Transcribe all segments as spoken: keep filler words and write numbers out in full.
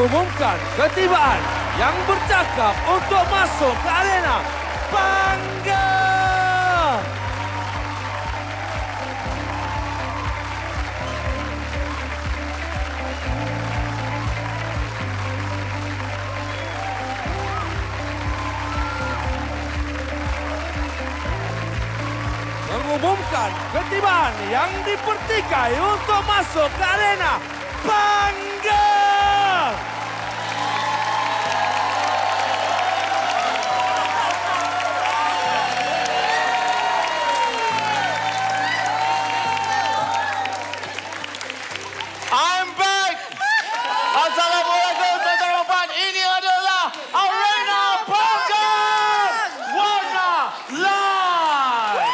mengumumkan ketibaan yang bercakap untuk masuk ke arena Panggang. Mengumumkan ketibaan yang dipertikai untuk masuk ke arena Panggang. I'm back. Assalamualaikum tuan-tuan. Ini adalah Arena Panggang Warna Live.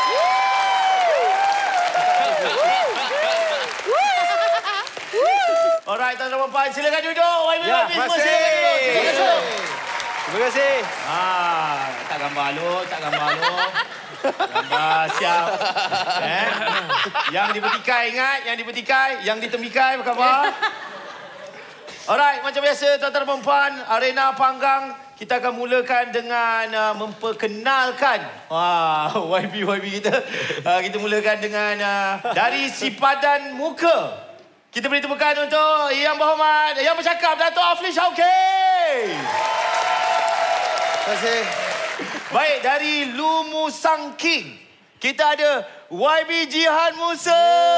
Alright, tuan-tuan puan, silakan duduk. Ya, terima kasih. Terima kasih. Terima kasih. Ah, tak gambar lu, tak gambar lu. Gambar siap. Eh? Yang dipertikai ingat, yang dipertikai, yang ditembikai apa khabar? Alright, macam biasa tuan-tuan dan puan, Arena Panggang kita akan mulakan dengan uh, memperkenalkan wah, Y B Y B kita. Uh, kita mulakan dengan uh, dari sipadan muka. Kita beri tepukan untuk Yang Berhormat, Yang Bercakap, Dato' Afli Shauki. Terima kasih. Baik, dari Lumusang King, kita ada Y B Jihan Musa.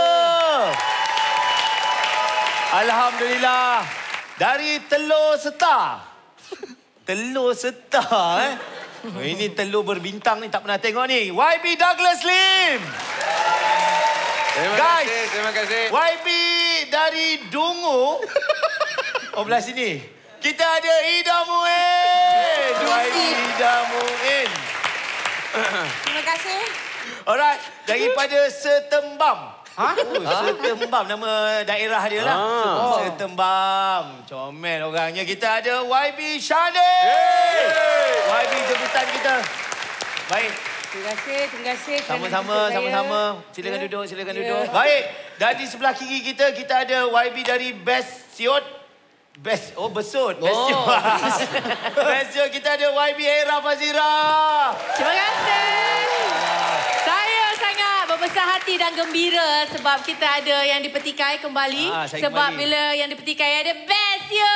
Alhamdulillah. Dari Telur Setar. Telur Setar, eh? Oh, ini telur berbintang ni, tak pernah tengok ni. Y B Douglas Lim. Terima Guys, kasih. Terima kasih. Y B dari Dungu. Oh, belah sini. Kita ada Ida Muin. Y B Ida Muin. Terima kasih. Alright, daripada Setembam. Ha? Oh, Setembam nama daerah dia lah. Ah. Setembam. Comel orangnya. Kita ada Y B Shani. Y B jemputan kita. Baik. Terima kasih, terima kasih. Sama-sama, sama-sama. Silakan Ya. duduk, silakan Ya. duduk. Baik. Dan di sebelah kiri kita, kita ada Y B dari Best Siot. Best, oh besut. Best Oh. Siot. Best Siot, kita ada Y B Era Fazira. Terima kasih. Saya sangat berbesar hati dan gembira sebab kita ada yang dipertikai kembali. Ah, saya sebab kembali. bila yang dipertikai ada best ya.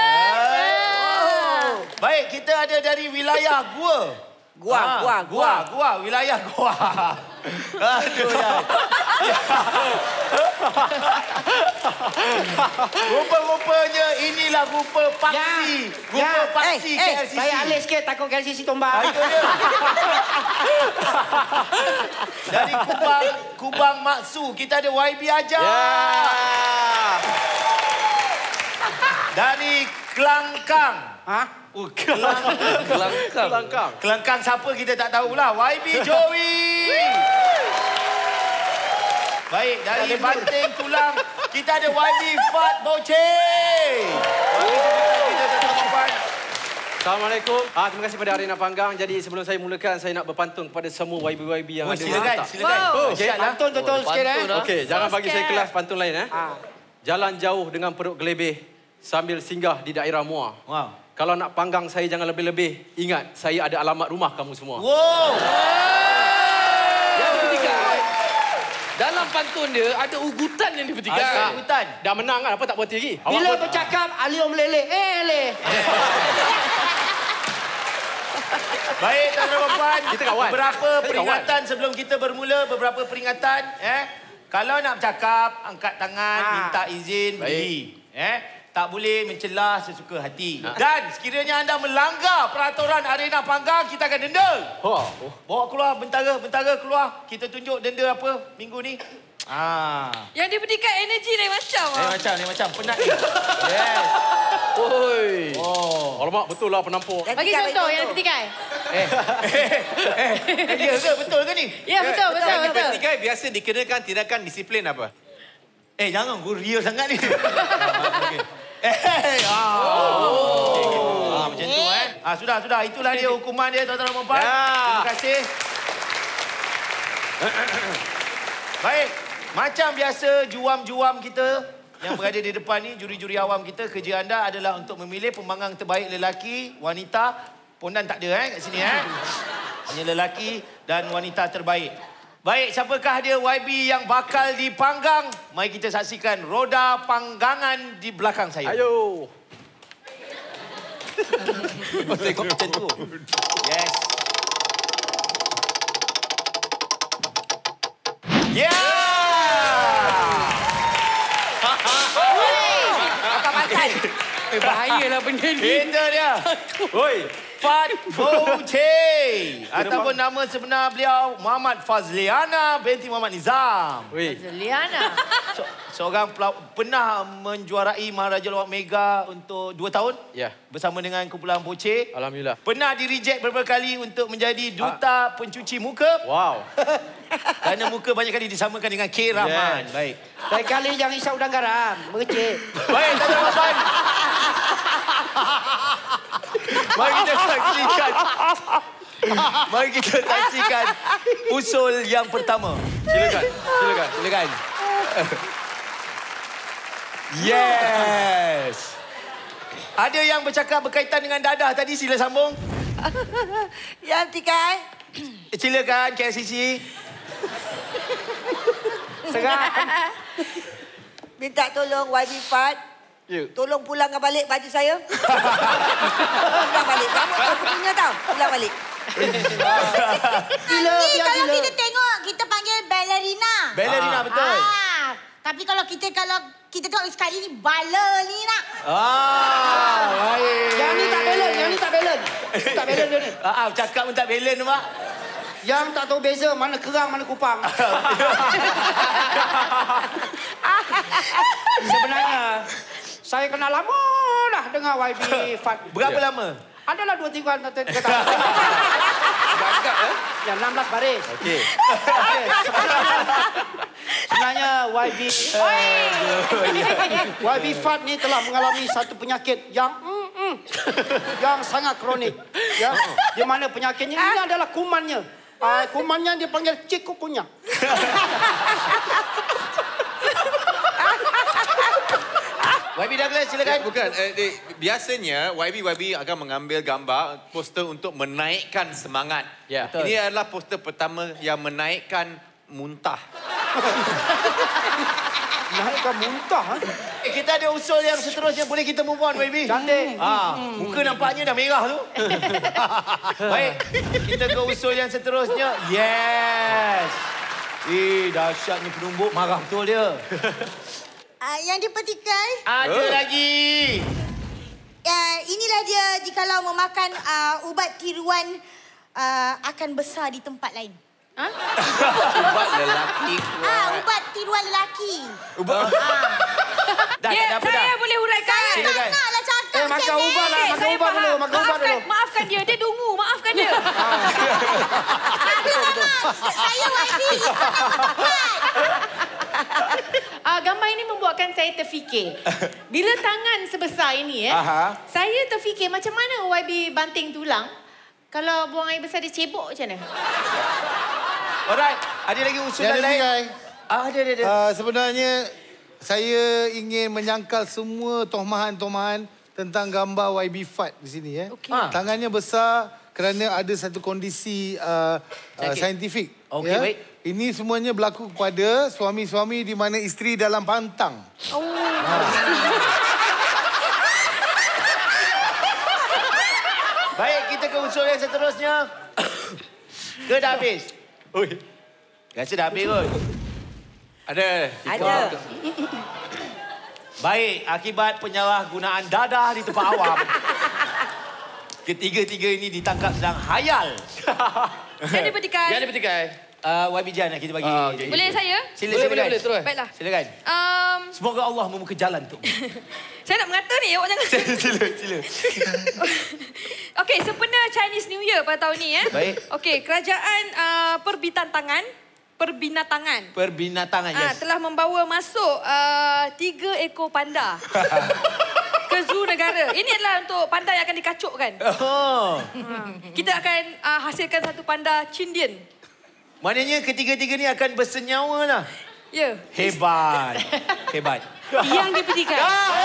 Oh. Baik, kita ada dari wilayah Gua. Gua, Ah, gua, gua, gua, wilayah Gua. Aduh, dah. Rupa-rupanya inilah rupa paksi. Rupa Ya. paksi eh, K eh, L C C. saya alik sikit takut K L C C tombak. Ah, itu dia. Dari Kubang, Kubang Maksu, kita ada Y B Ajar. Ya. Dari Kelangkang. Hah? Oh, Kelangkang. Kelangkang. Kelangkang. Kelangkang siapa kita tak tahulah. Y B Joey. Baik, dari Banting Tulang, kita ada Y B Fat Boche. Assalamualaikum. Ah, terima kasih pada Arena Panggang. Jadi sebelum saya mulakan, saya nak berpantun kepada semua Y B Y B yang Oh, ada. silakan, Tak? silakan. Wow. Oh, Okey, siap lah. Pantun betul sikit eh. Okey, jangan bagi saya scared. kelas pantun lain eh. Ah. Jalan jauh dengan perut gelebih sambil singgah di daerah Muar. Wow. Kalau nak panggang saya jangan lebih-lebih. Ingat, saya ada alamat rumah kamu semua. Wow. Yang ketiga, dalam pantun dia ada ugutan yang dipertikai. Ada hutan. Dah menang kan? Apa tak berhenti lagi? Awak Bila pun- bercakap, Ali om lele. Eh, le. Baik, tuan-tuan dan puan. Kita kawan. Beberapa Kita peringatan sebelum kita bermula. Beberapa peringatan. Eh, Kalau nak bercakap, angkat tangan, Ha. minta izin, berdiri. Eh, tak boleh mencelah sesuka hati. Ha. Dan sekiranya anda melanggar peraturan Arena Panggang, kita akan denda. Oh. Bawa keluar bentara, bentara keluar. Kita tunjuk denda apa minggu ni. Ah. Yang dipertikai energi lain macam. Ni macam, ni macam penat ni. Yes. Oi. Oh. Alamak, betul lah penampuk. Bagi contoh yang dipertikai. Eh, eh, eh, ya ke? Betul ke ni? Ya, betul, betul, Yang betul. dipertikai biasa dikenakan tindakan disiplin apa? Eh, jangan. Gua real sangat ni. Okay. Eh, ah. Oh. Ah, macam tu eh. Ah, sudah, sudah. Itulah dia hukuman dia, tuan-tuan dan puan. Ya. Terima kasih. Baik. Macam biasa, juam-juam kita. yang berada di depan ni, juri-juri awam kita, kerja anda adalah untuk memilih pembangkang terbaik lelaki, wanita. Pondan tak ada eh kat sini eh. Hanya lelaki dan wanita terbaik. Baik, siapakah dia Y B yang bakal dipanggang? Mari kita saksikan roda panggangan di belakang saya. Ayo. Oh, tengok macam tu. Yes. Yeah! Apa pasal? Eh, bahayalah benda ni. Itu dia. Oi, Fat Bouche. Ataupun nama sebenar beliau Muhammad Fazliana binti Muhammad Nizam. Weh. Zeliana. So, seorang pelau- pernah menjuarai Maharaja Lawak Mega untuk dua tahun. Ya. Bersama dengan kumpulan Bouche. Alhamdulillah. Pernah di-reject beberapa kali untuk menjadi duta pencuci muka. Wow. Kerana muka banyak kali disamakan dengan K. Rahman. Yes. Baik. Lain kali jangan isap udang garam. Mengecek. Baik, tak ada jawapan. Mari kita saksikan. Mari kita saksikan usul yang pertama. Silakan. Silakan. Silakan. Yes. Ada yang bercakap berkaitan dengan dadah tadi, sila sambung. Yang tikai. Silakan K L C C. Serah. Minta tolong Y B Fat. Ya. Tolong pulangkan balik baju saya. Pulang balik. Rambut aku punya tau. Pulang balik. Gila, Nanti biar kalau gila. kita tengok, kita panggil ballerina. Ballerina, betul. Ah, tapi kalau kita kalau kita tengok sekali ni ballerina. Ah, baik. Yang ni tak balance, yang ni tak balance. Tak balance dia ni. Ah, cakap pun tak balance, Mak. Yang tak tahu beza mana kerang, mana kupang. Sebenarnya, saya kenal lama dah dengan Y B Fat. Berapa lama? Adalah dua tiga tahun. Gagap eh? Yang enam belas baris. Okey. Okey, sebenarnya, sebenarnya Y B Y B Fat ni telah mengalami satu penyakit yang mm, mm, yang sangat kronik. Ya, di mana penyakitnya ini adalah kumannya. Uh, kumannya dia panggil cikukunya. Y B Douglas, silakan. Bukan, eh, eh, biasanya Y B Y B akan mengambil gambar poster untuk menaikkan semangat. Ya. Betul. Ini adalah poster pertama yang menaikkan muntah. Naikkan muntah. Ha? Eh, kita ada usul yang seterusnya. Boleh kita move on, Y B? Cantik. Ah, muka nampaknya dah merah tu. Baik, kita ke usul yang seterusnya. Yes. Eh, dahsyatnya penumbuk. Marah betul dia. Uh, yang dipertikai, Ada oh. lagi. uh, inilah dia jikalau memakan uh, ubat tiruan uh, akan besar di tempat lain. Ha? Ubat lelaki. Ah, ubat tiruan lelaki. Ubat. Ah. Dah, Ya, tak ada apa saya dah. boleh huraikan. Tak Silakan. naklah cakap Eh, macam makan ni. ubat lah. Eh, Makan saya ubat faham. dulu. Makan ubat Maafkan, dulu. maafkan dia. Dia dungu. Maafkan dia. Ada mama. Saya Y B. Ah, gambar ini membuatkan saya terfikir. Bila tangan sebesar ini, eh, Aha. saya terfikir macam mana Y B banting tulang. Kalau buang air besar dia cebok macam mana? Alright, ada lagi usulan Yang lain? lain. Ah, ada, ada, ada. Uh, sebenarnya saya ingin menyangkal semua tohmahan-tohmahan tentang gambar Y B Fat di sini. Eh. Okey. Ah. Tangannya besar kerana ada satu kondisi uh, uh, saintifik. Okey, baik. Ini semuanya berlaku kepada suami-suami di mana isteri dalam pantang. Oh. Baik, kita ke usul yang seterusnya. Ke dah habis? Oi. Rasa dah habis kot. Ada. Ada. Baik, akibat penyalahgunaan dadah di tempat awam. Ketiga-tiga ini ditangkap sedang hayal. Jadi petikai. Yang dipertikai. Uh, Y B Jan, kita bagi. Ah, okey. Boleh saya? Sila, Boleh, silakan. boleh, boleh, terus. Baiklah. Silakan. Um, Semoga Allah membuka jalan untuk. saya nak mengata ni, awak jangan. Sila, sila. Okey, sempena Chinese New Year pada tahun ni, eh. Baik. Okey, kerajaan uh, perbintangan, perbinatangan. Perbinatangan, Ah, yes. telah membawa masuk uh, tiga ekor panda ke zoo negara. Ini adalah untuk panda yang akan dikacukkan. Oh. Kita akan uh, hasilkan satu panda Chindian. Maknanya ketiga-tiga ni akan bersenyawa lah. Ya. Hebat. Hebat. Yang dipetikai.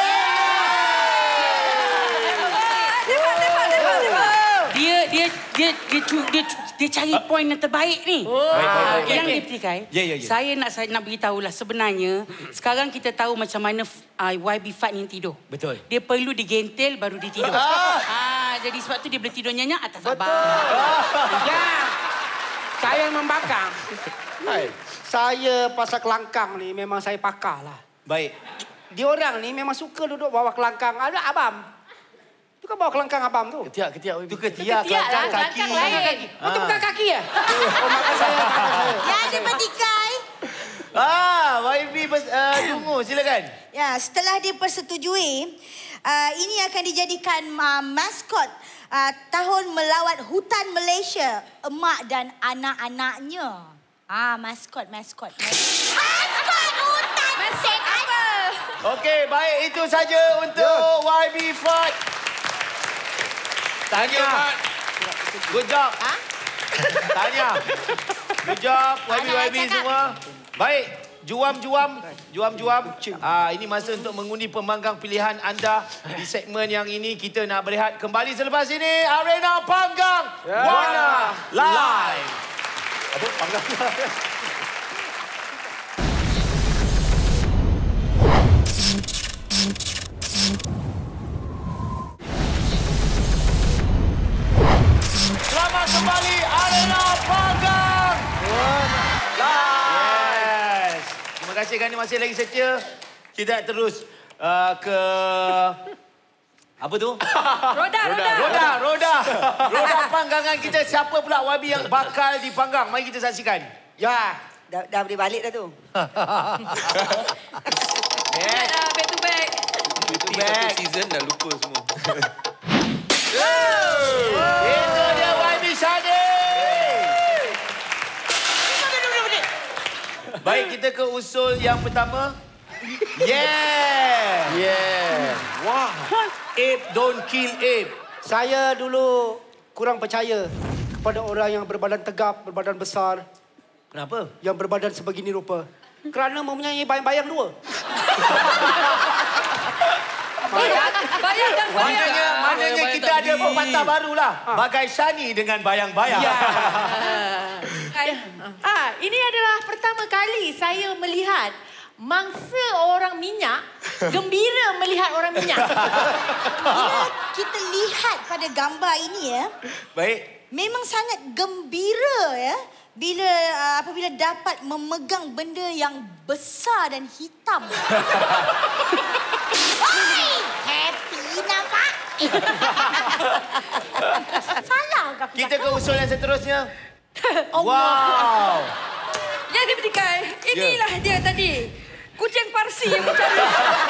Tembak, tembak, tembak, tembak. Dia dia dia dia dia, dia, dia cari poin yang terbaik ni. Baik, baik, baik. Yang Okey. dipetikai. Ya, ya, ya. Saya nak saya nak beritahulah sebenarnya sekarang kita tahu macam mana uh, Y B Fad ni tidur. Betul. Dia perlu digentel baru dia tidur. Ah. Ah, jadi sebab tu dia boleh tidur nyenyak atas abang. Betul. Ya. Saya yang membakar. Hai. Saya pasal kelangkang ni memang saya pakar lah. Baik. Diorang ni memang suka duduk bawah kelangkang. Ada abam. Tu kan bawah kelangkang abam tu. Ketiak, ketiak. Tu ketiak, Ketiak lah, kelangkang kaki. kelangkang lain. Oh, tu bukan kaki ya? Oh, maka saya, maka saya. Yang dipetikai. Ah, Y B uh, tunggu, silakan. Ya, setelah dipersetujui, uh, ini akan dijadikan uh, maskot uh, tahun melawat hutan Malaysia, emak dan anak-anaknya. Ah, maskot, maskot. Maskot hutan Malaysia apa? Okey, baik, itu saja untuk Y B Fad. Tanya. Good job. Ha? Tanya. Good job, Y B Y B Anak semua. Baik, juam-juam. Juam-juam. Ah, ini masa untuk mengundi pembangkang pilihan anda di segmen yang ini. Kita nak berehat kembali selepas ini. Arena Panggang. Yeah. Warna Live. Apa? Panggang. Selamat kembali Arena Panggang. Yes. Terima kasih kerana masih lagi setia. Kita terus uh, ke apa tu? Roda, roda. Roda, roda. Roda panggangan kita. Siapa pula Y B yang bakal dipanggang? Mari kita saksikan. Ya, dah, dah boleh balik dah tu. Yes. Uh, back to back. Cuti satu season dah lupa semua. Itu dia Y B Shadi. Baik, kita ke usul yang pertama. Yeah. Yeah. Wah. Ape don't kill ape. Saya dulu kurang percaya kepada orang yang berbadan tegap, berbadan besar, Kenapa? yang berbadan sebegini rupa. Kerana mempunyai bayang-bayang dua. Bayang, bayang dan bayang. Maknanya, maknanya kita ada pepatah barulah. Bagai Shani dengan bayang-bayang. Ya. Ah, ini adalah pertama kali saya melihat mangsa orang minyak gembira melihat orang minyak. Bila kita lihat pada gambar ini ya, Baik. memang sangat gembira ya bila uh, apabila dapat memegang benda yang besar dan hitam. Oi, happy nampak? Salah ke aku? Kita ke usul yang seterusnya. Allah. Wow. Yang dipetikai, inilah dia tadi. Kucing Parsi yang mencari.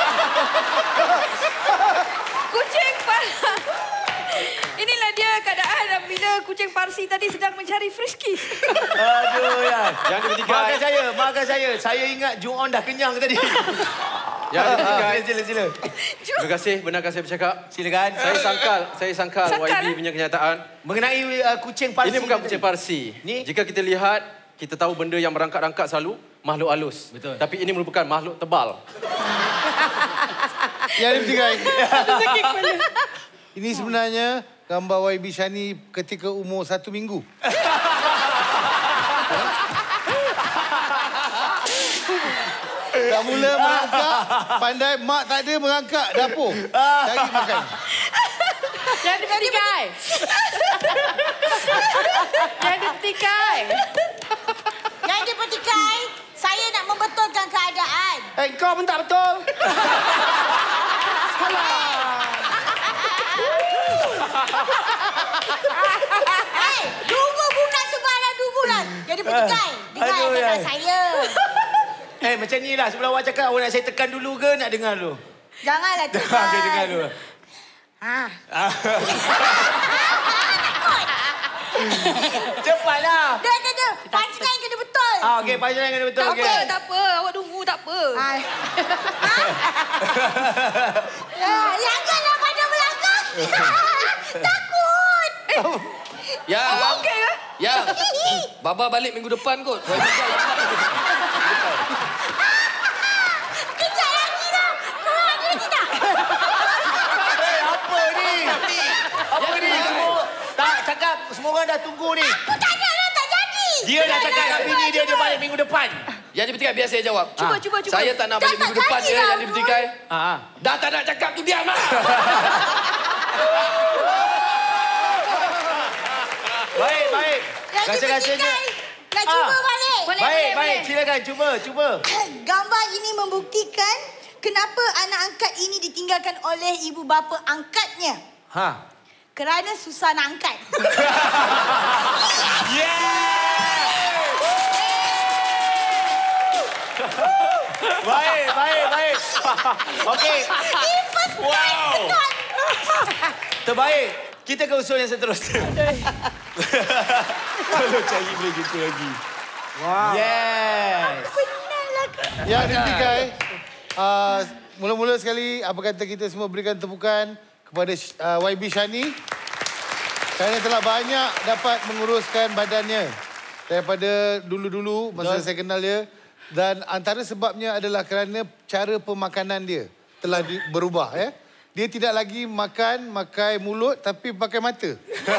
Kucing Parsi. Inilah dia keadaan bila kucing Parsi tadi sedang mencari friskies. Aduh, ya. Yang dipetikai. Maafkan saya, maafkan saya. Saya ingat Ju-on dah kenyang tadi. Yang dipetikai. Sila, sila. Terima kasih, benarkan saya bercakap. Silakan. Saya sangkal, saya sangkal, Sangkal, Y B eh? punya kenyataan. Mengenai uh, kucing Parsi. Ini bukan tadi. kucing Parsi. Ni? Jika kita lihat, kita tahu benda yang merangkak-rangkak selalu makhluk halus. Betul. Tapi ini merupakan makhluk tebal. Yang dipetikai. Ini sebenarnya gambar Y B Shani ketika umur satu minggu. Tak mula merangkak, pandai mak tak ada merangkak dapur. Cari makan. Yang dipetikai. Yang dipetikai. Yang dipetikai, saya nak membetulkan keadaan. Eh, kau pun tak betul. Hei, dunggu bukan sembarang dunggu lah. Yang dipetikai, dengar Aduh, kata ya. saya. Eh, macam ni lah. Sebelum awak cakap, awak nak saya tekan dulu ke nak dengar dulu? Janganlah Okey, tekan. dengar dulu. Ha. Cepatlah. Dia kena, punchline kena betul. Ah, okey, punchline kena betul. Tak Okey. apa, tak apa. Awak tunggu, tak apa. Ha. Ya, janganlah pada belakang. Takut. Ya. Awak okey ke? Ya. Baba balik minggu depan kot. Kejap lagi dah. semua orang dah tunggu ni. Aku tak nak lah, tak jadi. Dia dah cakap dengan bini dia, dia balik minggu depan. Yang dipetikai biar saya jawab. Cuba, cuba, cuba. Saya tak nak Dah balik tak minggu depan jadi ya lah, yang dipetikai. Ah. Dah tak nak cakap tu diam lah. Baik, baik. Yang Rasa-rasanya... Nak cuba Ah. balik. Boleh, Baik, boleh, baik. boleh. Silakan, cuba, cuba. Gambar ini membuktikan kenapa anak angkat ini ditinggalkan oleh ibu bapa angkatnya. Ha. Kerana susah nak angkat. Baik, baik, baik. Okey. Wow. Terbaik. Kita ke usul yang seterusnya. Kalau cari boleh jumpa lagi. Wow. Yes. Yang dipetikai, uh, mula-mula sekali, apa kata kita semua berikan tepukan kepada uh, Y B Shani kerana telah banyak dapat menguruskan badannya daripada dulu-dulu masa Betul. saya kenal dia. Dan antara sebabnya adalah kerana cara pemakanan dia telah di, berubah. Ya. Dia tidak lagi makan, pakai mulut tapi pakai mata.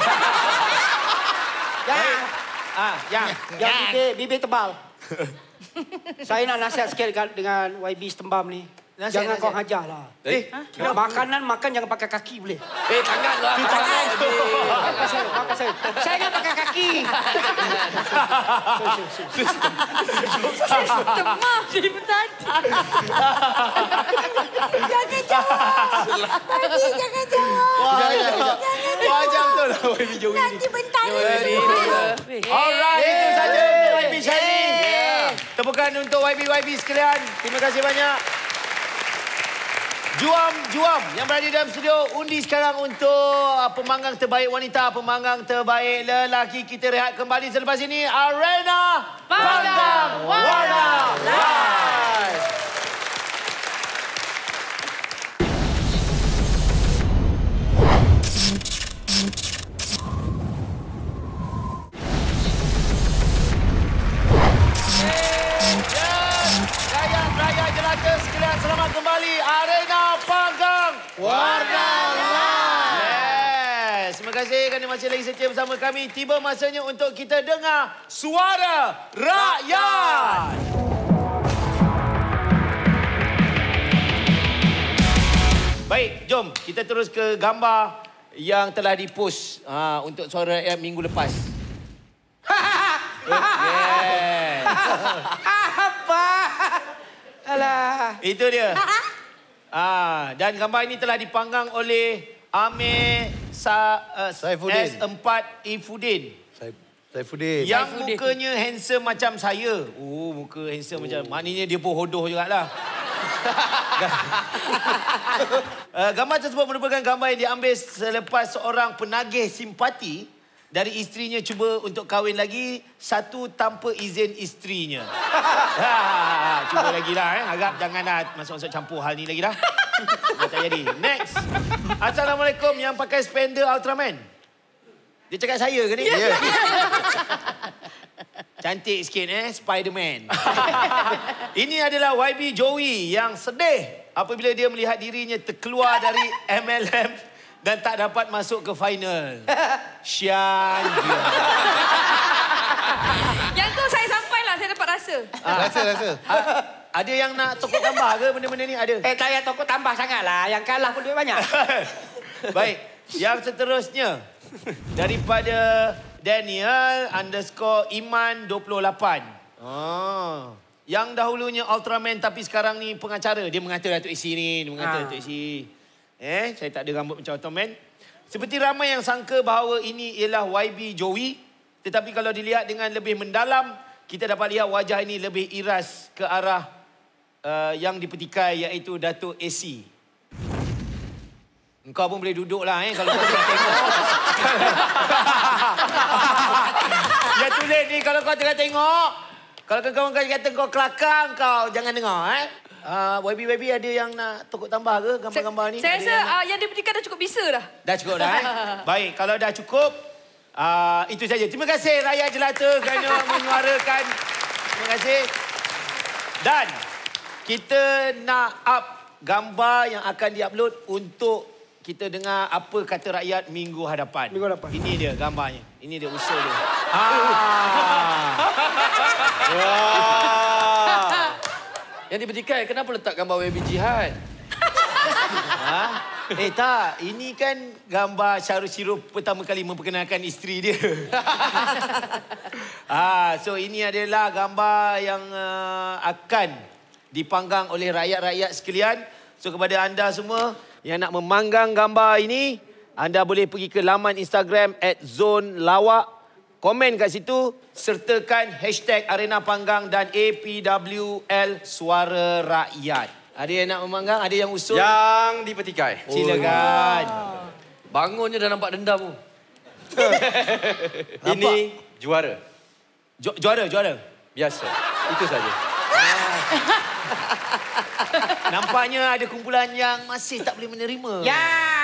Yang, ah, yang, yang bibir, bibir tebal. Saya nak nasihat sikit dengan Y B Setembam ni. Nasihat, Jangan nasihat. kau hajar lah. Eh, Ha? Makanan makan jangan pakai kaki boleh. Eh, tangan lah. Tangan. Maafkan saya, maafkan saya. Saya nak pakai kaki. Temah dari tadi. Jangan jawab. Tadi jangan jawab. Wah, Jangan, jangan. Wah, jam tu lah Y B Joey ni. Nanti bentar Ini lagi. dia. Alright, itu saja untuk Y B Shani. Tepukan untuk Y B Y B sekalian. Terima kasih banyak. Juam-juam yang berada dalam studio, undi sekarang untuk uh, pemanggang terbaik wanita, pemanggang terbaik lelaki. Kita rehat kembali selepas ini. Arena Panggang Warna Live. Rakyat-rakyat jelata sekalian, selamat kembali Arena Panggang Warna Live. Yes, terima kasih kerana masih lagi setia bersama kami. Tiba masanya untuk kita dengar suara rakyat. Baik, jom kita terus ke gambar yang telah dipost ha, untuk suara rakyat minggu lepas. Yes. Apa? Alah. Itu dia. Ah, dan gambar ini telah dipanggang oleh Amir Sa, uh, Saifuddin. S empat Ifudin. Saifuddin. Yang Saifuddin. mukanya handsome macam saya. Oh, muka handsome oh. macam. Maknanya dia pun hodoh jugalah. uh, gambar tersebut merupakan gambar yang diambil selepas seorang penagih simpati dari isterinya cuba untuk kahwin lagi, satu tanpa izin isterinya. Ha, cuba lagi lah. Eh. Harap jangan dah masuk-masuk campur hal ni lagi dah. Dah tak jadi. Next. Assalamualaikum yang pakai spender Ultraman. Dia cakap saya ke ni? Ya. Yeah. Cantik sikit eh, Spiderman. Ini adalah Y B Joey yang sedih apabila dia melihat dirinya terkeluar dari M L M dan tak dapat masuk ke final. Syan dia. Yang tu saya sampai lah, saya dapat rasa. Ah. Rasa, rasa. Ah, ada yang nak tokok tambah ke benda-benda ni? Ada. Eh, tak payah tokok tambah sangatlah. Yang kalah pun duit banyak. Baik, yang seterusnya daripada Daniel underscore Iman dua puluh lapan. Oh. Yang dahulunya Ultraman tapi sekarang ni pengacara. Dia mengata Datuk Isi ni. Dia mengata Ah. Datuk Isi. Eh, saya tak ada rambut macam Ultraman. Seperti ramai yang sangka bahawa ini ialah Y B Joey. Tetapi kalau dilihat dengan lebih mendalam, kita dapat lihat wajah ini lebih iras ke arah uh, yang dipetikai iaitu Datuk Isi. Engkau pun boleh duduk lah eh, kalau kau tengah tengok. Yang tulis ni kalau kau tengah tengok. Kalau kawan-kawan kau kata kau kelakar, kau jangan dengar eh. Uh, Y B Y B ada yang nak tokok tambah ke gambar-gambar ni? Saya Ada rasa yang, nak... uh, yang diberikan dah cukup bisa dah. Dah cukup dah eh. Baik, kalau dah cukup, uh, itu saja. Terima kasih rakyat jelata kerana menyuarakan. Terima kasih. Dan kita nak up gambar yang akan diupload untuk kita dengar apa kata rakyat minggu hadapan. Minggu hadapan. Ini dia gambarnya. Ini dia usul dia. Ah. Wah. Yang dipertikai, kenapa letak gambar W B Jihad? Ha? Eh tak, ini kan gambar Syarul Syiruf pertama kali memperkenalkan isteri dia. ah, so ini adalah gambar yang uh, akan dipanggang oleh rakyat-rakyat sekalian. So kepada anda semua yang nak memanggang gambar ini, anda boleh pergi ke laman Instagram at zone lawak, komen kat situ, sertakan hashtag Arena Panggang dan A P W L Suara Rakyat. Ada yang nak memanggang? Ada yang usul? Yang dipetikai. Silakan. Oh. Bangunnya dah nampak dendam tu. Ini juara. Ju juara, juara. Biasa. Itu saja. Nampaknya ada kumpulan yang masih tak boleh menerima. Yang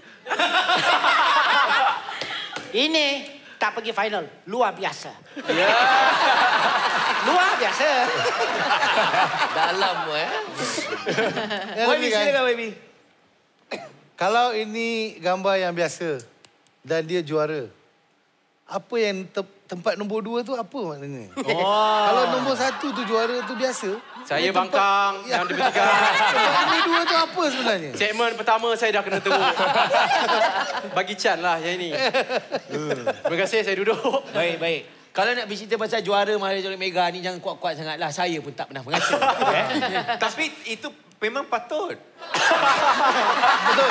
ini tak pergi final. Luar biasa. Ya. Luar biasa. Dalam eh. Wabi, silakan Wabi. Kalau ini gambar yang biasa dan dia juara, apa yang te tempat nombor dua tu apa maknanya? Oh. Kalau nombor satu tu juara tu biasa. Saya tempat, bangkang yang dipetikai. Tempat ini dua tu apa sebenarnya? Segmen pertama saya dah kena teruk. Bagi Chan lah yang ini. Terima kasih, saya duduk. Baik, baik. Kalau nak bercerita pasal juara Maharaja Mega ni jangan kuat-kuat sangatlah. Saya pun tak pernah mengaca. eh? Tapi itu memang patut. Betul.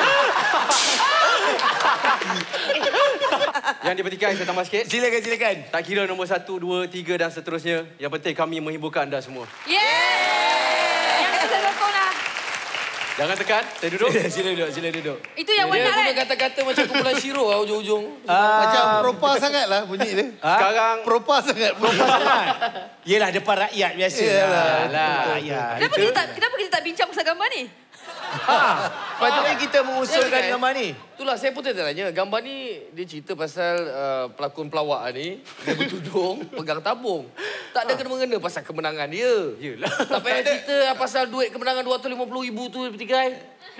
Yang dipetikai saya tambah sikit. Silakan, silakan. Tak kira nombor satu, dua, tiga dan seterusnya. Yang penting kami menghiburkan anda semua. Yeay! Yang kita sokong lah. Jangan tekan, saya duduk. Sila duduk, sila duduk. Itu yang Dia warna guna kan? kata-kata macam kumpulan Syiro lah ujung-ujung. Ah, Macam propa sangat lah bunyi dia. Sekarang Propa sangat. Propa sangat. Yelah, depan rakyat biasa. Yalah. Yalah. Rakyat. Kenapa kita tak kenapa kita tak bincang pasal gambar ni? Ha, patutnya kita mengusulkan Ya, gambar ni. Itulah saya pun tanya. Gambar ni dia cerita pasal uh, pelakon pelawak ni. Dia bertudung, pegang tabung. Tak ada kena-mengena pasal kemenangan dia. Yelah. Tak payah cerita pasal duit kemenangan dua ratus lima puluh ribu tu dipetikai.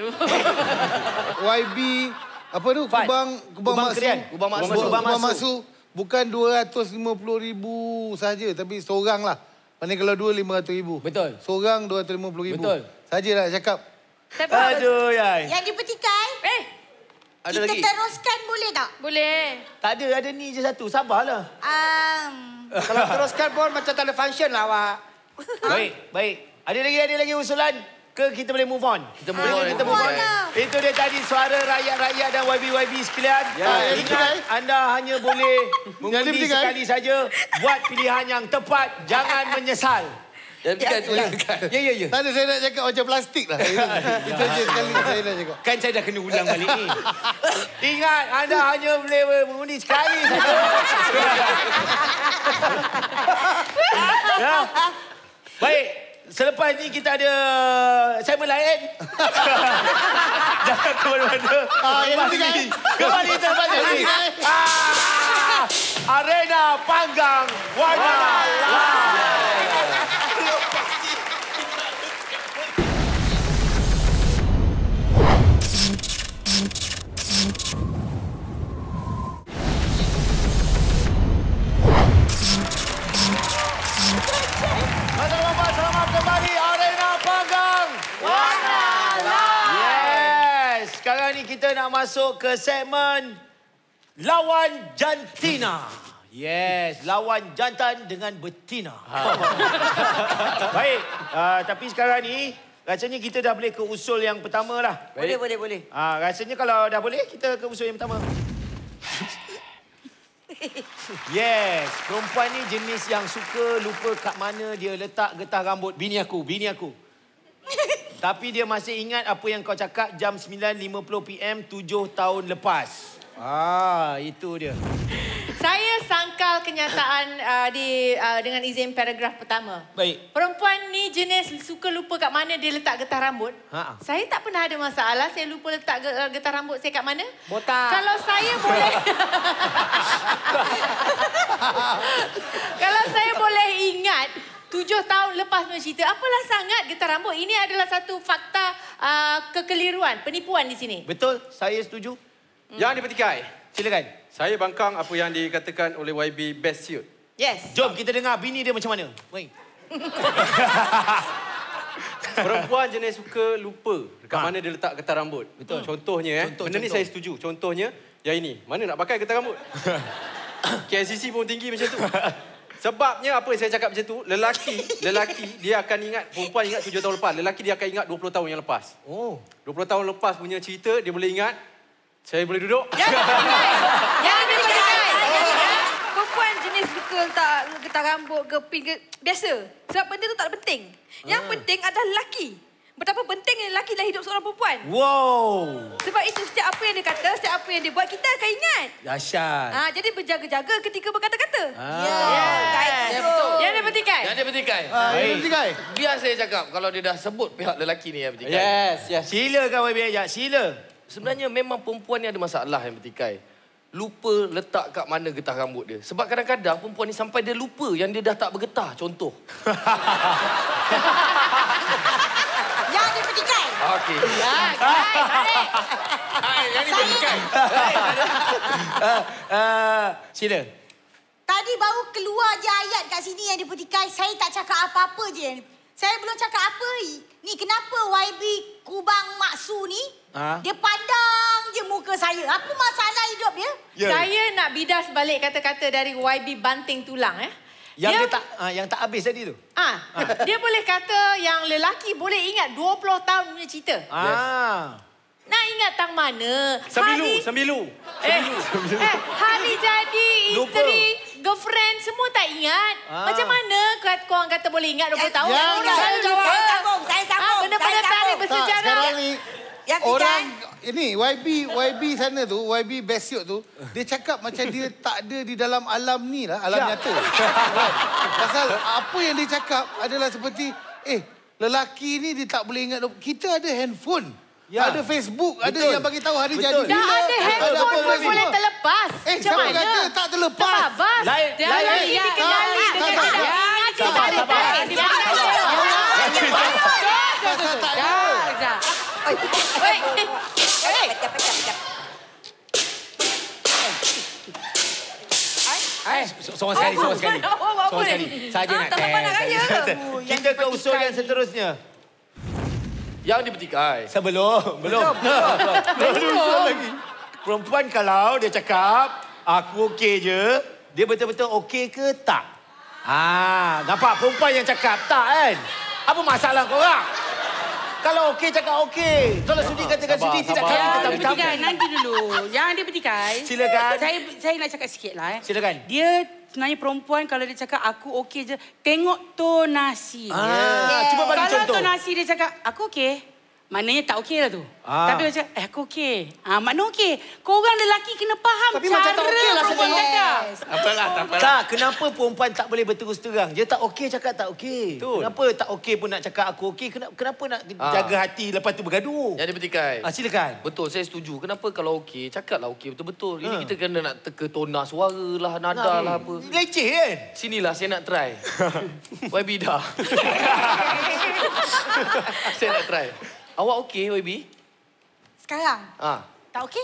Y B apa tu? Fad. Kubang Kubang Kubang Maksu. Kerian. Kubang Maksu. Kubang, Kubang Kubang Maksu. Maksu bukan dua ratus lima puluh ribu saja tapi seorang lah. Maknanya kalau dua lima ratus ribu. Betul. Seorang dua ratus lima puluh ribu. Betul. Sajalah cakap. Aduh, Yai. Yang dipetikai, Eh, Ada kita lagi? teruskan boleh tak? boleh. Tak ada, ada ni je satu. Sabarlah. Um, Kalau teruskan pun macam tak ada function lah awak. Baik, baik. Ada lagi, ada lagi usulan? Ke kita boleh move on? Kita move on. Kita move on. Itu dia tadi suara rakyat-rakyat dan Y B Y B sekalian. Ya, Ingat, anda hanya boleh mengundi dipetikai. sekali saja. Buat pilihan yang tepat. Jangan menyesal. Yang dipetikai tu lah. Ya, ya, ya. Tak ada saya nak cakap macam plastik lah. Itu je sekali saya nak cakap. Kan saya dah kena ulang balik ni. Ingat, anda hanya boleh mengundi sekali saja. Ya. Baik, selepas ni kita ada segmen lain. Jangan ke mana-mana. Ah, yang Kembali, dipetikai. kembali selepas ni. Ah, Arena Panggang Warna Live. Selamat, selamat kembali Arena Panggang Warna Live. Yes, sekarang ni kita nak masuk ke segmen Lawan Jantina. Yes, lawan jantan dengan betina. Baik, uh, tapi sekarang ni rasanya kita dah boleh ke usul yang pertama lah. Boleh, boleh, boleh. Ah, rasanya kalau dah boleh, kita ke usul yang pertama. Yes, perempuan ni jenis yang suka lupa kat mana dia letak getah rambut. Bini aku, bini aku. Tapi dia masih ingat apa yang kau cakap jam sembilan lima puluh P M tujuh tahun lepas. Ah, itu dia. Saya sangkal kenyataan uh, di uh, dengan izin paragraf pertama. Baik. Perempuan ni jenis suka lupa kat mana dia letak getah rambut. Ha. Saya tak pernah ada masalah. Saya lupa letak getah rambut saya kat mana. Botak. Kalau saya boleh... Kalau saya boleh ingat, Tujuh tahun lepas punya cerita. Apalah sangat getah rambut. Ini adalah satu fakta uh, kekeliruan, penipuan di sini. Betul, saya setuju. Hmm. Yang dipetikai. Silakan. Saya bangkang apa yang dikatakan oleh Y B best suit. Yes. Jom kita dengar bini dia macam mana. Baik. Perempuan jenis suka lupa dekat Ha. mana dia letak getah rambut. Betul. Contohnya, eh, Contoh, benda ni contoh. saya setuju. Contohnya, yang ini. Mana nak pakai getah rambut? K L C C pun tinggi macam tu. Sebabnya apa yang saya cakap macam tu, lelaki, lelaki dia akan ingat, perempuan ingat tujuh tahun lepas. Lelaki dia akan ingat dua puluh tahun yang lepas. Oh. dua puluh tahun lepas punya cerita, dia boleh ingat. Saya boleh duduk. Jangan dipetikai. Perempuan jenis suka letak getah rambut ke pin ke biasa. Sebab benda tu tak penting. Yang Ah. penting adalah lelaki. Betapa pentingnya lelaki dalam hidup seorang perempuan. Wow. Sebab itu setiap apa yang dia kata, setiap apa yang dia buat, kita akan ingat. Dahsyat. Ha, jadi berjaga-jaga ketika berkata-kata. Ah. Ya. Ya, betul. Jangan dipetikai. Yang dia petikai. Ah, yang dipetikai. Biar saya cakap kalau dia dah sebut pihak lelaki ni yang petikai. Yes, yes. Silakan Y B ajak, sila. Sebenarnya memang perempuan ni ada masalah yang petikai. Lupa letak kat mana getah rambut dia. Sebab kadang-kadang perempuan ni sampai dia lupa yang dia dah tak bergetah. Contoh. Yang dipetikai. Okey. Ya, guys, balik. Yang ni petikai. Uh, sila. Tadi baru keluar je ayat kat sini yang dipetikai. Saya tak cakap apa-apa je. Saya belum cakap apa. Ni kenapa Y B Kubang Maksu ni, Ha? dia pandang je muka saya. Apa masalah hidup dia? Ya. Saya nak bidas balik kata-kata dari Y B Banting Tulang. Eh. Yang dia, tak uh, yang tak habis tadi tu. Ah, dia boleh kata yang lelaki boleh ingat dua puluh tahun punya cerita. Ah. Nak ingat tang mana? Sembilu, Hari- sembilu. Eh, eh, hari jadi, Lupa. isteri, girlfriend, semua tak ingat. Ah. Macam mana kat- korang kata boleh ingat dua puluh tahun? yang- Orang saya selalu jawab. lupa. Saya sambung, saya sambung, Ah, benda-benda saya tarikh sambung. Tak, bersejarah. sekarang ni Yang orang petikai. ini Y B Y B sana tu, Y B best suit tu, dia cakap macam dia tak ada di dalam alam ni lah, alam Ya. nyata. Kan? Pasal apa yang dia cakap adalah seperti, eh, lelaki ni dia tak boleh ingat. Kita ada handphone. Ya. Ada Facebook, ada Betul. yang bagi tahu hari Betul. jadi Dah bila. ada handphone apa pun semua. boleh terlepas. Eh, Macam siapa mana? kata tak terlepas? Terbabas. Lain- Dia lain- lagi lain- dikenali tak, dengan tak, tidak tak. ingat dia Sabar, tak ada sabar. tarik. Dia tak ada. Pasal tak ada. Sekejap. Oi, Wait. Pecah, pecah, pecah, pecah. So- Seorang sekali, seorang sekali. Apa, apa, apa Seorang ni? sekali. Saja Ah, nak tak dapat nak test. raya. saja. Kita ke usul yang seterusnya. Yang dipetikai. Sebelum. Belum. Belum. Usul lagi. Perempuan kalau dia cakap, aku okey je, dia betul-betul okey ke tak? Ah, nampak perempuan yang cakap tak kan? Apa masalah korang? Kalau okey cakap okey. Kalau sudi katakan Sabar, sudi, tidak sabar. kami Yang tetap dipetikai, kami. nanti dulu. Yang dipetikai. Silakan. Saya saya nak cakap sikit lah. Eh. Silakan. Dia sebenarnya perempuan kalau dia cakap aku okey je, tengok tonasi. Ah, cuba bagi Kalau contoh. tonasi dia cakap aku okey, maknanya tak okey lah tu. Ah. Tapi dia cakap, eh aku okey. Ah, makna okey. Korang lelaki kena faham Tapi cara macam tak okey lah perempuan sebenarnya. cakap. Apalah, tak apalah. Tak, kenapa perempuan tak boleh berterus terang? Dia tak okey cakap tak okey. Betul. Kenapa tak okey pun nak cakap aku okey? Kenapa, kenapa nak Ah. jaga hati lepas tu bergaduh? Yang dipetikai. Ah, silakan. Betul, saya setuju. Kenapa kalau okey, cakaplah okey betul-betul. Ini Ha. kita kena nak teka tona suara lah, nada lah apa. Leceh kan? Sinilah saya nak try. Y B dah. Saya nak try. Awak okey, Y B? Sekarang, Ah. tak okey?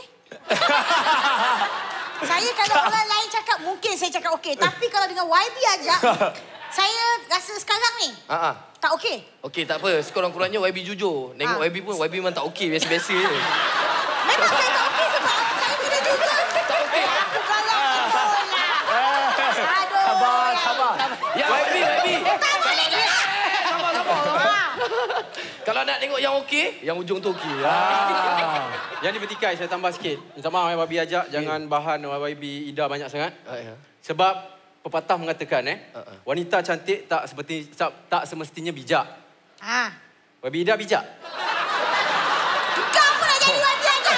Saya kalau orang lain cakap, mungkin saya cakap okey. Tapi kalau dengan Y B ajak, saya rasa sekarang ni, Ah, ah. tak okey. Okey, tak apa. Sekurang-kurangnya Y B jujur. Nengok Ah. Y B pun, Y B memang tak okey. Biasa-biasa je. Memang saya tak okey sebab saya tidak jujur. Tak okey. Aku kalau betul lah. Aduh. Sabar, sabar. Ya, Y B, Y B. Tak boleh dia. Sabar, sabar. Ah. Kalau nak tengok yang okey, yang ujung tu okey. Ah. Yang dipetikai saya tambah sikit. Minta maaf Y B ajak jangan bahan Y B Ida banyak sangat. Ah, ya. Sebab pepatah mengatakan eh, Uh-uh. wanita cantik tak seperti tak, tak semestinya bijak. Ah. Y B Ida bijak. Kau pun nak jadi Y B ajak.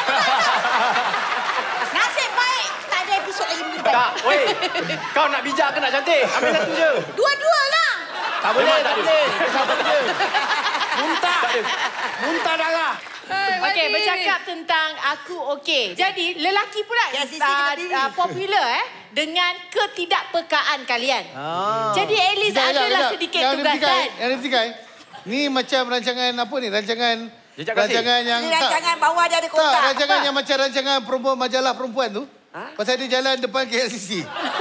Nasib baik tak ada episod lagi minggu depan. Tak, weh. Kau nak bijak ke nak cantik? Ambil satu je. Dua-dua lah. Tak boleh, Memang tak tak boleh. Sabar je. Muntah. Muntah darah. Okey, bercakap tentang aku okey. Jadi, lelaki pula uh, uh, popular eh dengan ketidakpekaan kalian. Ah. Jadi, at least Sekejap, adalah sekejap. sedikit yang tugasan. Yang ditikai, ni macam rancangan apa ni? Rancangan Jejak kasih. rancangan yang Ini rancangan bawah dia ada kotak. tak, rancangan yang macam rancangan perempuan majalah perempuan tu. Ha? Pasal dia jalan depan K L C C.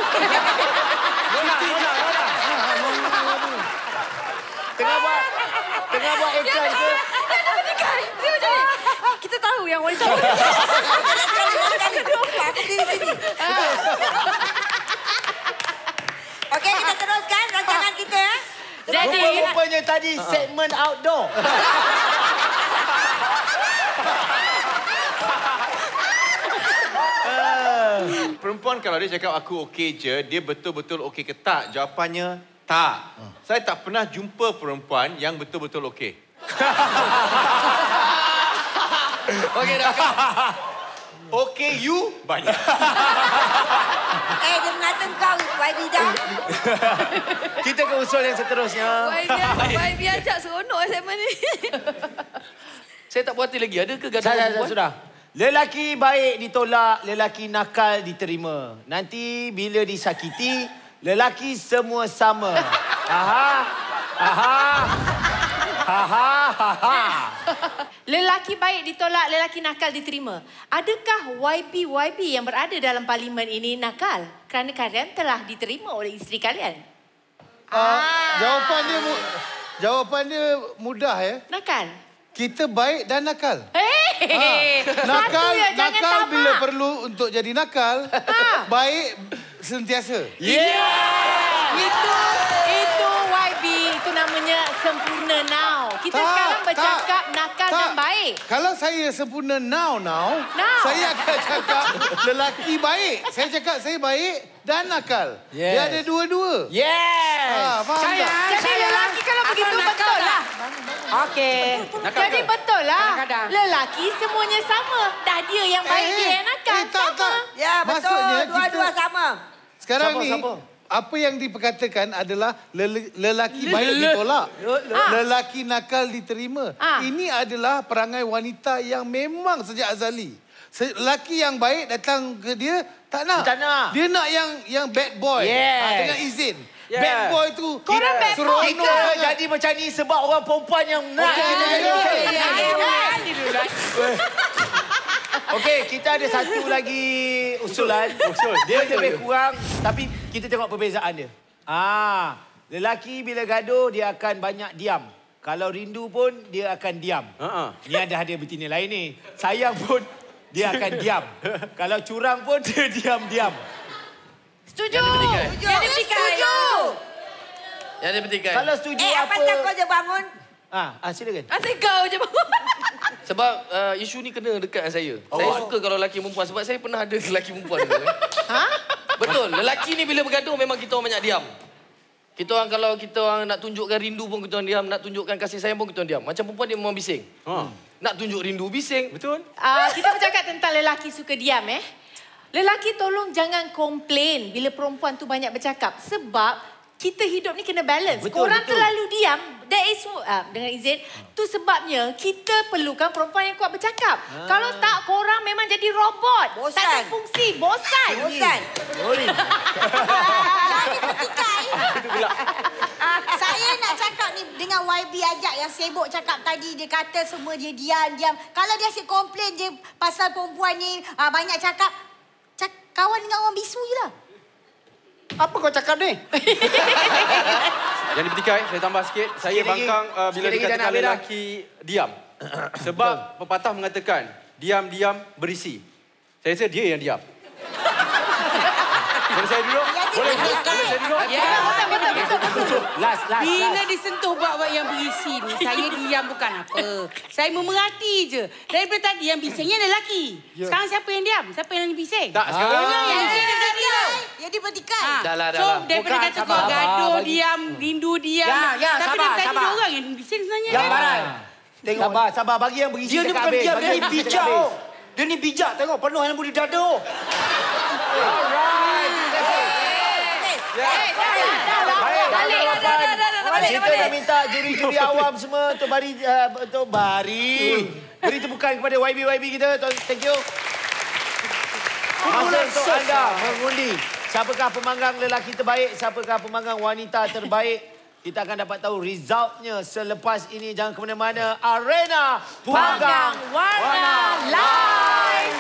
Tengah buat tengah buat iklan ke? Kita tahu yang wanita. Aku berdiri sini. Okey, kita teruskan rancangan kita. Jadi, Rupanya tadi segmen outdoor. Perempuan kalau dia cakap aku okey je, dia betul-betul okey ke tak? Jawapannya tak. Hmm. Saya tak pernah jumpa perempuan yang betul-betul okey. Okey dah. Okey you banyak. Eh, dia mengata kau, Y B dah. Kita ke usul yang seterusnya. Y B ajak seronok segmen ni. Saya tak puas hati lagi. Ada ke gaduhan Sudah, perempuan? sudah. Lelaki baik ditolak, lelaki nakal diterima. Nanti bila disakiti, lelaki semua sama. Aha. Aha. Aha. Aha. lelaki baik ditolak, lelaki nakal diterima. Adakah Y B Y B yang berada dalam parlimen ini nakal? Kerana kalian telah diterima oleh isteri kalian. Uh, ah. Jawapan dia mu- jawapan dia mudah ya. Nakal. Kita baik dan nakal. Hey, ha. Nakal, ya, nakal bila perlu untuk jadi nakal, ha. Baik sentiasa. Yeah. Itu itu Y B, itu namanya sempurna now. Kita tak, sekarang bercakap tak, nakal tak. dan baik. Kalau saya sempurna now now, now. saya akan cakap lelaki baik. Saya cakap saya baik dan nakal. Yes. Dia ada dua-dua. Yes. Ha, faham saya, tak? Jadi saya, lelaki kalau begitu betul lah. Okey. Jadi betul lah. Lelaki semuanya sama. Dah dia yang baik, eh, dia yang nakal. Eh, tak, tak. Ya, betul. Dua-dua sama. Sekarang siapa, ni, siapa? apa yang diperkatakan adalah lel- lelaki baik ditolak. Lelaki nakal diterima. Ini adalah perangai wanita yang memang sejak azali. Lelaki yang baik datang ke dia, tak nak. Tak nak. Dia nak yang yang bad boy. Yes. Ha, dengan izin. Yeah. Bad boy tu. Korang bad boy Kita jadi macam ni sebab orang perempuan yang nak Okay. kita jadi macam ni. Ya, Okey, kita ada satu lagi usulan. Usul. Dia lebih kurang tapi kita tengok perbezaan dia. Ah, lelaki bila gaduh dia akan banyak diam. Kalau rindu pun dia akan diam. Uh-uh. Ni ada hadiah betina lain ni. Sayang pun dia akan diam. Kalau curang pun dia diam-diam. Setuju. Setuju. Yang setuju. Yang dia petikai. Kalau setuju eh, apa? Eh, apa kau je bangun? Ah, ah silakan. Asyik kau je bangun. Sebab uh, isu ni kena dekat dengan saya. Oh. Saya suka kalau lelaki perempuan sebab saya pernah ada lelaki perempuan. Ha? Betul. Lelaki ni bila bergaduh memang kita orang banyak diam. Kita orang kalau kita orang nak tunjukkan rindu pun kita orang diam, nak tunjukkan kasih sayang pun kita orang diam. Macam perempuan dia memang bising. Ha. Nak tunjuk rindu bising. Betul? Uh, kita bercakap tentang lelaki suka diam eh. Lelaki tolong jangan komplain bila perempuan tu banyak bercakap sebab kita hidup ni kena balance. Betul, Korang betul. terlalu diam, that is uh, dengan izin, tu sebabnya kita perlukan perempuan yang kuat bercakap. Ah. Kalau tak, korang memang jadi robot. Bosan. Tak ada fungsi, bosan. Bosan. Boring. Jadi petikai. Saya nak cakap ni dengan Y B ajak yang sibuk cakap tadi. Dia kata semua dia diam-diam. Kalau dia asyik komplain je pasal perempuan ni uh, banyak cakap, cak kawan dengan orang bisu je lah. Apa kau cakap ni? Yang dipetikai, saya tambah sikit. Saya Sikit bangkang uh, bila Sikit lagi dikatakan dah nak habis dah. lelaki diam. Sebab pepatah mengatakan, diam-diam berisi. Saya rasa dia yang diam. Boleh saya duduk? Boleh, boleh, boleh saya duduk? Ya, betul, betul, betul, betul. Last, last, Bila last. disentuh bab-bab yang berisi ni, saya diam bukan apa. Saya memerhati je. Daripada tadi yang bisingnya lelaki. Ya. Sekarang siapa yang diam? Siapa yang lagi bising? Tak, sekarang. Orang yang bising yang tadi tu. Jadi petikai. Ha. Dah lah, dah So, lah. daripada Bukan, kata sabar, kau gaduh, sabar, bagi- diam, rindu, diam. Ya, ya, Tapi sabar, daripada tadi sabar. dia orang yang bising sebenarnya. Yang kan? barat. Tengok. Sabar, sabar. Bagi yang berisi Dia ni cakap bukan habis. diam, Bagi dia ni yang berisi bijak. cakap habis. Oh. Dia ni bijak. Tengok penuh yang boleh dada. Alright. Eh, dah lah, dah lah. Baik. Balik. Jawapan, kita nak minta juri-juri awam semua untuk bari uh, untuk bari. Beri tepukan kepada Y B Y B kita. Thank you. Masa untuk anda mengundi. Siapakah pemanggang lelaki terbaik? Siapakah pemanggang wanita terbaik? Kita akan dapat tahu resultnya selepas ini. Jangan ke mana-mana. Arena Panggang Warna Live.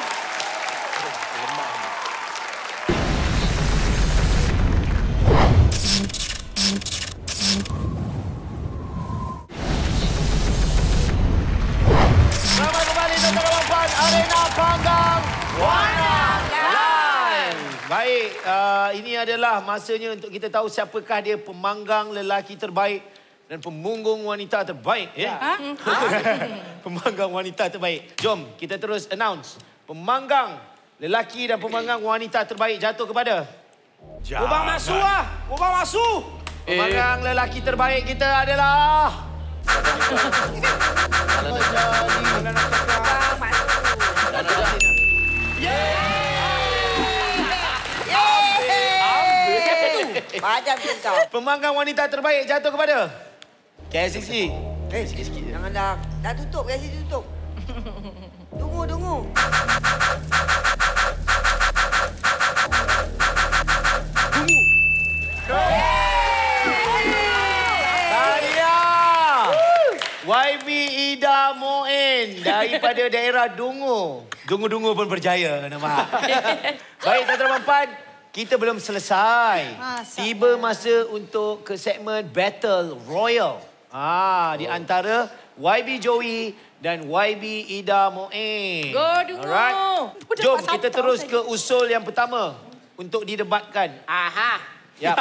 Selamat kembali tuan-tuan dan puan. Arena Panggang Warna Live. Baik, uh, ini adalah masanya untuk kita tahu siapakah dia pemanggang lelaki terbaik dan pemunggung wanita terbaik. Ya. Ha? Pemanggang wanita terbaik. Jom, kita terus announce. Pemanggang lelaki dan pemanggang wanita terbaik jatuh kepada... Ubang Masu lah. Ubang Masu. Pemanggang eh. lelaki terbaik kita adalah... Padam kau. Pemanggang wanita terbaik jatuh kepada K S C C. Eh, sikit-sikit. Jangan dah. Dah tutup, K S C C tutup. Tunggu, tunggu. Tunggu. Tahniah. Y B Ida Moen daripada daerah Dungu. Dungu-dungu pun berjaya, nampak. Baik, tuan-tuan dan puan. Kita belum selesai. Masa. Tiba masa untuk ke segmen Battle Royal. Ah, di antara Y B Joey dan Y B Ida Moen. Go Dungu. Alright. Jom kita terus ke usul yang pertama untuk didebatkan. Aha. Yap.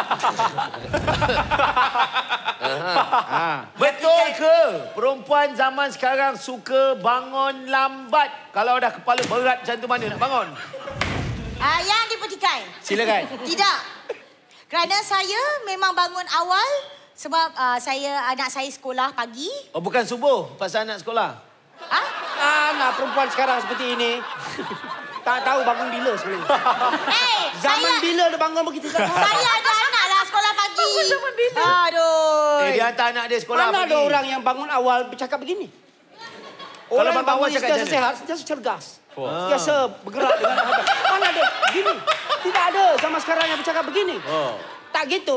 ha. Betul ke perempuan zaman sekarang suka bangun lambat? Kalau dah kepala berat macam tu mana nak bangun? Uh, yang dipertikai. Silakan. Tidak. Kerana saya memang bangun awal sebab uh, saya anak saya sekolah pagi. Oh, bukan subuh pasal anak sekolah? Ha? Anak perempuan sekarang seperti ini. Tak tahu bangun bila sebenarnya. Hey, zaman saya, bila dia bangun begitu? Saya ada anak lah sekolah pagi. Bangun zaman bila? Aduh. Eh, dia hantar anak dia sekolah Mana pagi. ada orang yang bangun awal bercakap begini? Kalau Orang bangun bangun awal awal cakap sentiasa macam sehat, sentiasa cergas. Oh. Sentiasa bergerak dengan hadap. Mana ada? Gini. Tidak ada zaman sekarang yang bercakap begini. Oh. Tak gitu.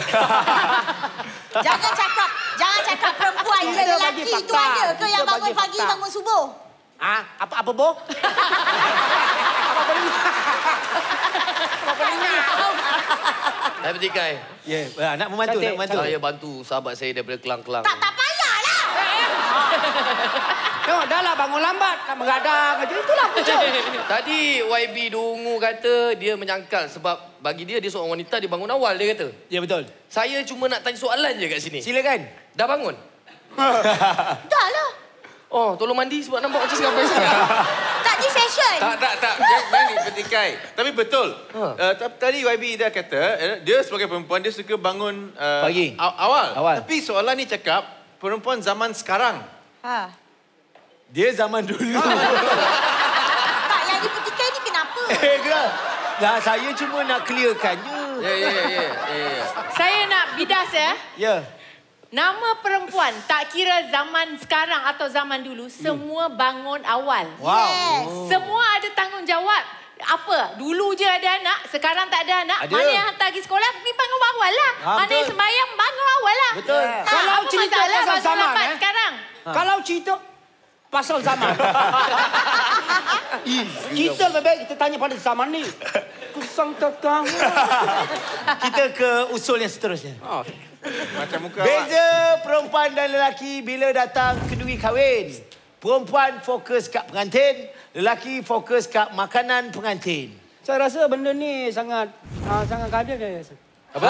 Jangan cakap, jangan cakap perempuan je, lelaki itu ada ke yang bangun pagi, fakta. bangun subuh? Ah, apa apa boh? Apa boleh? Apa boleh? Saya bertikai. Ya, yeah. nak membantu, Cantik, nak membantu. Saya bantu sahabat saya daripada Kelang-Kelang. Tak, tak payahlah. Tengok, dah lah bangun lambat. Nak mengadang aja. Itulah punca. Tadi Y B Dungu kata dia menyangkal sebab bagi dia, dia seorang wanita, dia bangun awal, dia kata. Ya, betul. Saya cuma nak tanya soalan je kat sini. Silakan. Dah bangun? Dah lah. Oh, tolong mandi sebab nampak macam Singapura sangat. Tak di fashion. Tak, tak, tak. Jangan ni petikai. Tapi betul. Ha. Uh, tadi Y B dah kata, uh, dia sebagai perempuan, dia suka bangun uh, pagi. Awal. awal. Tapi soalan ni cakap, perempuan zaman sekarang. Ha. Dia zaman dulu. Tak, yang dipetikai ni kenapa? Eh, ke? Dah, saya cuma nak clearkannya. Ya, ya, ya, ya, ya. Saya nak bidas ya. Ya. Nama perempuan, tak kira zaman sekarang atau zaman dulu, semua bangun awal. Wow. Yes. Oh. Semua ada tanggungjawab. Apa? Dulu je ada anak, sekarang tak ada anak. Ada. Mana yang hantar pergi sekolah, pergi bangun awal lah. Ha, Mana betul. yang sembahyang, bangun awal lah. Betul. Ha, Kalau apa cerita masalah pasal bangun zaman, lambat eh? sekarang? Ha. Kalau cerita pasal zaman. Kita lebih baik kita tanya pada zaman ni. Kusang tetang. Kita ke usul yang seterusnya. Oh. Macam muka Beza perempuan dan lelaki bila datang kenduri kahwin. Perempuan fokus kat pengantin, lelaki fokus kat makanan pengantin. Saya rasa benda ni sangat uh, sangat kadang dia rasa. Apa?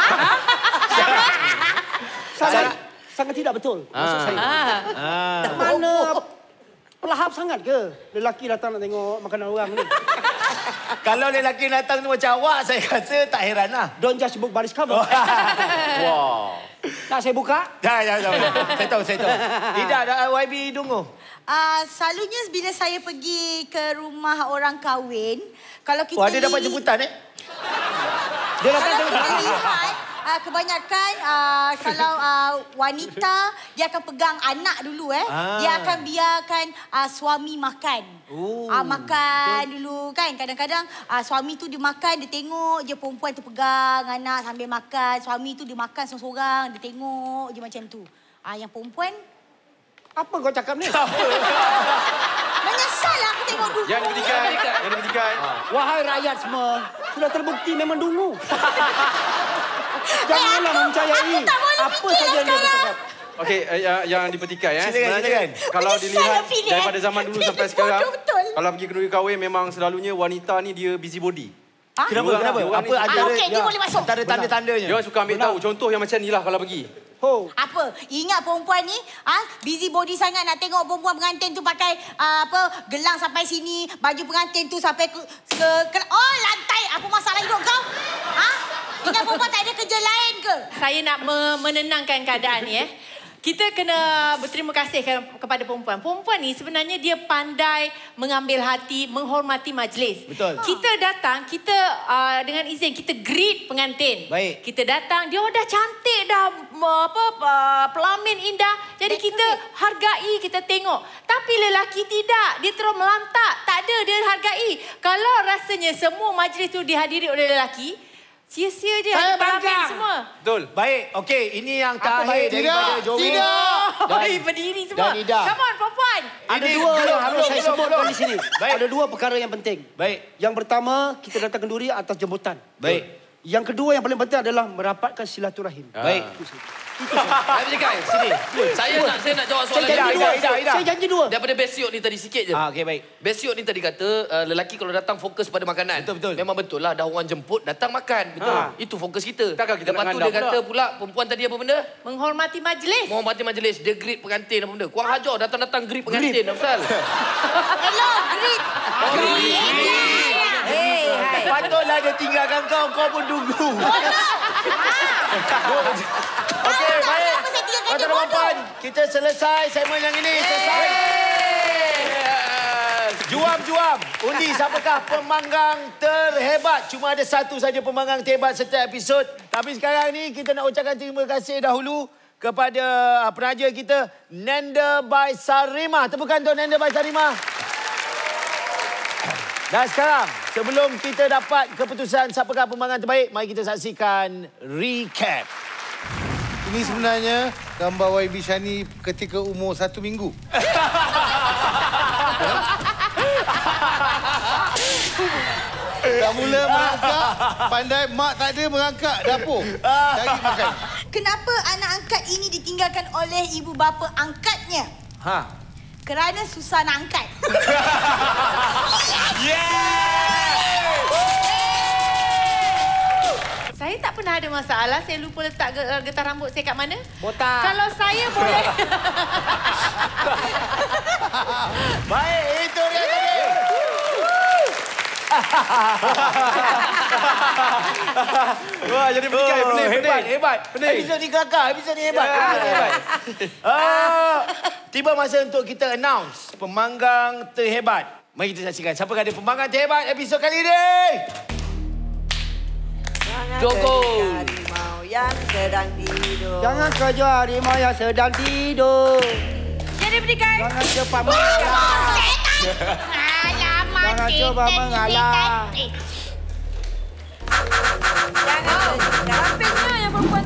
sangat, sangat tidak betul maksud saya. Ah. Mana pelahap sangat ke lelaki datang nak tengok makanan orang ni? Kalau lelaki datang ni macam awak, saya rasa tak heran lah. Don't just book baris cover. Wow. Nak saya buka? Dah, dah, dah. Saya tahu, saya tahu. Tidak, dah Y B Dungu. Uh, selalunya bila saya pergi ke rumah orang kahwin, kalau kita Oh, ada dapat li- jemputan eh? Dia datang Kalau tengok kita makanan. lihat, uh, kebanyakan uh, kalau uh, wanita dia akan pegang anak dulu eh. Ah. Dia akan biarkan uh, suami makan. Oh, uh, makan betul. Dulu kan. Kadang-kadang uh, suami tu dia makan, dia tengok je perempuan tu pegang anak sambil makan. Suami tu dia makan seorang-seorang, dia tengok je macam tu. Ah uh, yang perempuan apa kau cakap ni? Menyesal aku tengok dulu. Yang diberikan, yang diberikan. Wahai rakyat semua, sudah terbukti memang dungu. Janganlah mempercayai apa saja yang dia bercakap. Okey, uh, yang, yang dipertikai ya. Silakan, Sebenarnya silakan. kalau Menyesal dilihat Fili, eh. daripada zaman dulu Fili sampai sekarang, betul. kalau pergi kenduri kahwin memang selalunya wanita ni dia busybody. Ha? Kenapa? Diorang- Kenapa? diorang Apa ni- antara Ah, okey, dia boleh masuk. antara tanda-tandanya? Dia suka ambil tahu contoh yang macam ni lah kalau pergi. Ho. Apa? Ingat perempuan ni ah busy body sangat nak tengok perempuan pengantin tu pakai uh, apa gelang sampai sini, baju pengantin tu sampai ke, ke, ke oh lantai. Apa masalah hidup kau? Ha? Ingat perempuan tak ada kerja lain ke? Saya nak me- menenangkan keadaan ni eh. Kita kena berterima kasih ke- kepada perempuan. Perempuan ni sebenarnya dia pandai mengambil hati, menghormati majlis. Betul. Kita datang, kita uh, dengan izin kita greet pengantin. Baik. Kita datang, dia dah cantik dah apa uh, pelamin indah. Jadi kita hargai, kita tengok. Tapi lelaki tidak, dia terus melantak. Tak ada dia hargai. Kalau rasanya semua majlis tu dihadiri oleh lelaki, sia-sia je Saya pelamin bangga. semua. Betul. Baik, okey. Ini yang terakhir baik? daripada Tidak, Joey. tidak. Oh, berdiri semua. dan Ida. Come on, perempuan. Ada Ini dua belum, yang harus belum, saya belum, sebutkan belum. di sini. Baik. Ada dua perkara yang penting. Baik. Yang pertama, kita datang kenduri atas jemputan. Baik. Yang kedua yang paling penting adalah merapatkan silaturahim. Baik. Saya bercakap, sini. Saya nak saya nak jawab Saya soalan janji ni. dua. Ida, Ida. Saya janji dua. Daripada besiok ni tadi sikit je. Ah, okey baik. Besiok ni tadi kata uh, lelaki kalau datang fokus pada makanan. Betul, betul. Memang betul lah dah orang jemput datang makan. Betul. Ha. Itu fokus kita. Takkan kita Lepas nak tu dia ngandam kata pula perempuan tadi apa benda? Menghormati majlis. Menghormati majlis, dia greet pengantin apa benda. Kurang ajar datang-datang greet pengantin Afsal. Hello, greet. Hey, hai. Patutlah dia tinggalkan kau, kau pun tunggu. Okey, baik. Kenapa saya tinggalkan dia Tuan-tuan dan bodoh? puan, kita selesai segmen yang ini. Selesai. Juam-juam. Undi siapakah pemanggang terhebat? Cuma ada satu saja pemanggang terhebat setiap episod. Tapi sekarang ni kita nak ucapkan terima kasih dahulu kepada uh, penaja kita, Nanda by Sarimah. Tepukan untuk Nanda by Sarimah. Dan sekarang, sebelum kita dapat keputusan siapakah pemanggang terbaik, mari kita saksikan recap. Ini sebenarnya gambar Y B Shani ketika umur satu minggu. Dah mula merangkak, pandai mak tak ada merangkak dapur. Cari makan. Kenapa anak angkat ini ditinggalkan oleh ibu bapa angkatnya? Ha. Kerana susah nak angkat. Saya tak pernah ada masalah. Saya lupa letak getah rambut saya kat mana. Botak. Kalau saya boleh... Baik, itu dia tadi. Wah, jadi bertikai. Oh, Pening, hebat, pening. hebat. Pening. Episod ni kelakar, episod ni hebat. Ya. Episod ni hebat. Ah, tiba masa untuk kita announce pemanggang terhebat. Mari kita saksikan siapa ada pemanggang terhebat episod kali ini. Joko. Harimau yang sedang tidur. Jangan kejar harimau yang sedang tidur. Jadi berikan. Jangan cepat mengalah. Alamak, Jangan coba mengalah. Jangan. Rapingnya yang perempuan